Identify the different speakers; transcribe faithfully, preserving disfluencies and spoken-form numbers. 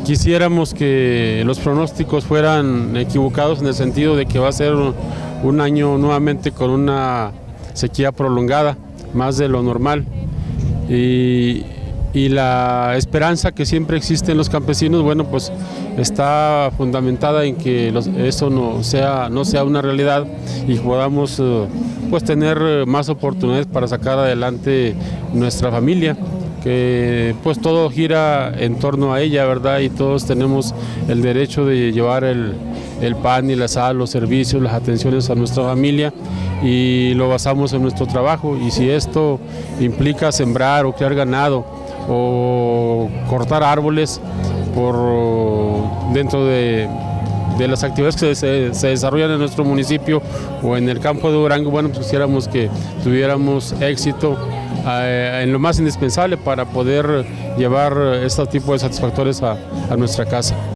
Speaker 1: quisiéramos que los pronósticos fueran equivocados en el sentido de que va a ser un año nuevamente con una sequía prolongada, más de lo normal. Y, y la esperanza que siempre existe en los campesinos, bueno, pues está fundamentada en que los, eso no sea, no sea una realidad y podamos pues tener más oportunidades para sacar adelante nuestra familia, que pues todo gira en torno a ella, ¿verdad? Y todos tenemos el derecho de llevar el, el pan y la sal, los servicios, las atenciones a nuestra familia, y lo basamos en nuestro trabajo. Y si esto implica sembrar o criar ganado o cortar árboles por dentro de, de las actividades que se, se desarrollan en nuestro municipio o en el campo de Durango, bueno, pues quisiéramos que tuviéramos éxito eh, en lo más indispensable para poder llevar este tipo de satisfactores a, a nuestra casa.